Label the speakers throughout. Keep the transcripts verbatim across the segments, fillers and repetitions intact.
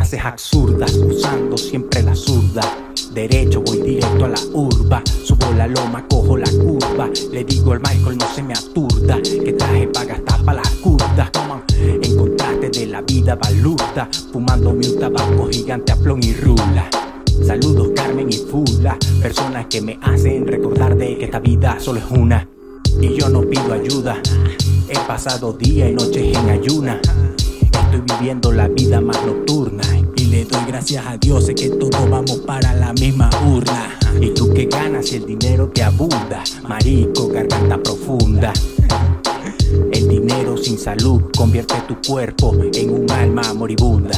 Speaker 1: frases absurdas, usando siempre la zurda. Derecho voy directo a la urba, subo la loma, cojo la curva. Le digo al Michael no se me aturda, que traje pa' gastar pa' las curdas. En contraste de la vida balurda, fumándome un tabaco gigante a plon y rula. Saludos Carmen y Fula, personas que me hacen recordar de que esta vida solo es una. Y yo no pido ayuda, he pasado días y noches en ayuna. Estoy viviendo la vida más nocturna y le doy gracias a Dios, sé que todos vamos para la misma urna. ¿Y tú qué ganas si el dinero te abunda? Marico, garganta profunda. El dinero sin salud convierte tu cuerpo en un alma moribunda.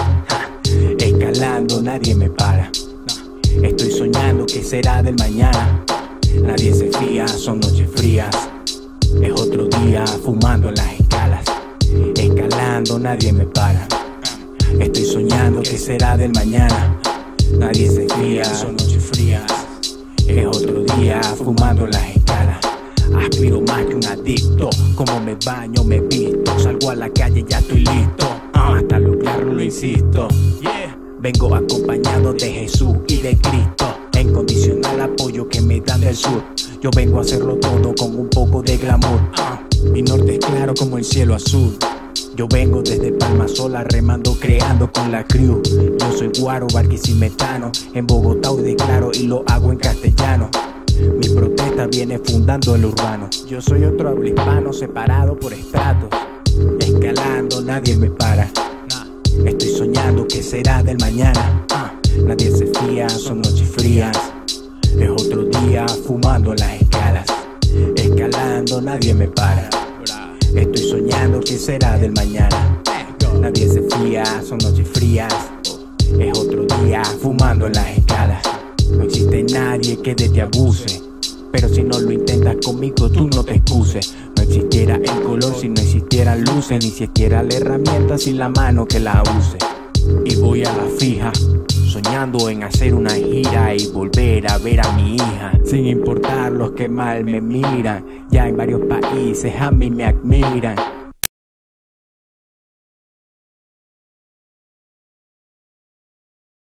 Speaker 1: Escalando nadie me para, estoy soñando que será del mañana. Nadie se fía, son noches frías, es otro día fumando en las escalas. Escalando nadie me para, estoy soñando que será del mañana. Nadie se fía, son noches frías, es otro día fumando en las escalas. Aspiro más que un adicto, como me baño, me visto, salgo a la calle, ya estoy listo, uh, hasta lograrlo lo insisto. Yeah. Vengo acompañado de Jesús y de Cristo, incondicional apoyo que me dan del sur. Yo vengo a hacerlo todo con un poco de glamour, uh, mi norte es claro como el cielo azul. Yo vengo desde Palma Sola remando, creando con la crew. Yo soy Guaro, barquisimetano, en Bogotá hoy declaro y lo hago en castellano. Mi protesta viene fundando el urbano. Yo soy otro habla hispano separado por estratos. Escalando nadie me para, estoy soñando que será del mañana. uh, Nadie se fía, son noches frías, es otro día fumando en las escalas. Escalando nadie me para, estoy soñando que será del mañana. Nadie se fía, son noches frías, es otro día fumando en las escalas. No existe nadie que de te abuse, pero si no lo intentas conmigo tú no te excuses. No existiera el color si no existieran luces, ni siquiera la herramienta sin la mano que la use. Y voy a la fija, soñando en hacer una gira y volver a ver a mi hija, sin importar los que mal me miran. Ya en varios países a mí me admiran.